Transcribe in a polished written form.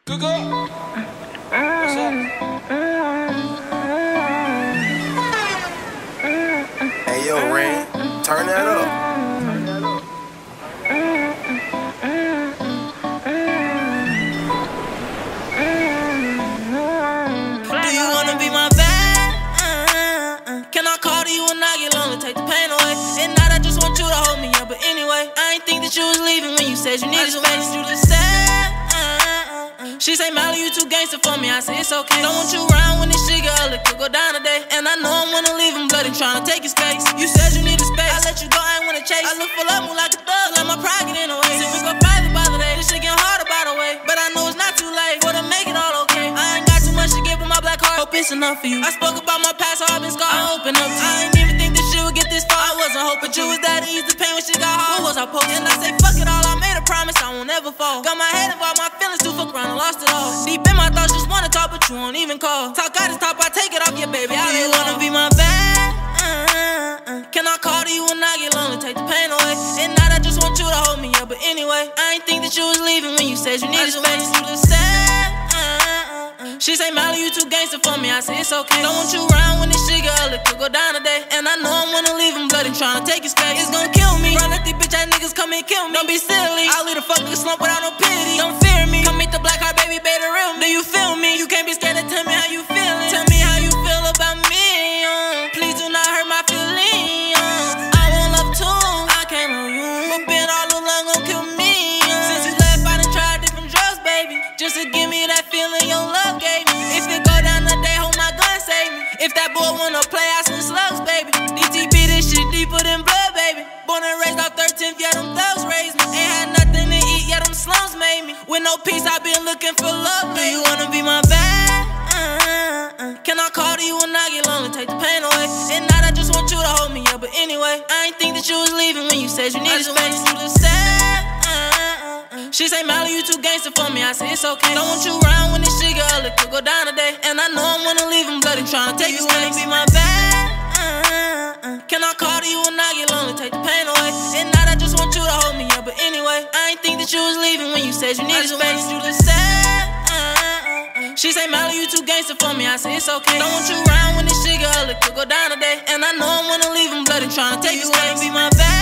Good go. What's up? Hey yo, Rain, turn that up. Do you wanna be my bad? Can I call to you when I get lonely, take the pain away? And not I just want you to hold me up, but anyway, I ain't think that you was leaving when you said you needed space. You just said, she say, Molly, you too gangster for me. I say, it's okay. Don't want you around when this shit get ugly, could go down today. And I know I'm gonna leave him bloody, tryna take his space. You said you needed space, I let you go, I ain't wanna chase. I look for love, move like a thug, let my pride get in the way. Since we go private by the day, this shit getting harder by the way. But I know it's not too late for to make it all okay. I ain't got too much to give, but my black heart, hope it's enough for you. I spoke about my past, how I've been scarred, I open up to you. I ain't even think this shit would get this far. I wasn't hoping you was that easy to pain when shit got hard. What was I posting? And I say, fuck it all, I made a promise I won't ever fall. Got my head involved, my feelings too fuck around and lost it all. Deep in my thoughts, just wanna talk, but you won't even call. Talk out this top, I take it off your baby. Do you wanna be my bad? Can I call to you when I get lonely, take the pain away? And not I just want you to hold me up, but anyway, I ain't think that you was leaving when you said you needed space. You just said, she say, Molly, you too gangster for me. I say, it's okay. Don't want you around when this shit get ugly, could go down today. And I know I'm gonna leave him bloody, tryna take his space. It's gonna kill me. Run, let these bitch ass niggas come and kill me. Don't be silly, I'll leave the fuck nigga slump without no pity. Don't fear me, come meet the black heart, baby, better real me. Do you feel me? You can't be scared to tell me how you feeling. Tell me how you feel about me, please do not hurt my feelings. I want love too, I can't love you, but being all alone gon' kill me. Since you left, I done tried different drugs, baby, just to give me that feeling your love gave me. If it go down today, hold my gun, save me. If that boy wanna play, I some slugs, baby. DTB, this shit deeper than blood, baby. Born and raised off 13th, yeah, them thugs raised me. Ain't had nothing to eat, yeah, them slums made me. With no peace, I been looking for love. Do you wanna be my bad? Can I call to you when I get lonely, take the pain away? And not I just want you to hold me up, but anyway, I ain't think that you was leaving when you said you needed space. You just said, she say, Molly, you too gangster for me. I say, it's okay. Don't want you around when this shit get ugly, could go down today. And I know I'm gonna leave him bloody, tryna take his space. You wanna be my bad? Can I call to you when I get lonely, take the pain away? And not I just want you to hold me up, but anyway, I ain't think that you was leaving when you said you needed space. You just said, she say, Molly, you too gangster for me. I say, it's okay. Don't want you around when this shit get ugly, could go down today. And I know I'm gonna leave him bloody, tryna take his space. You wanna be my bad?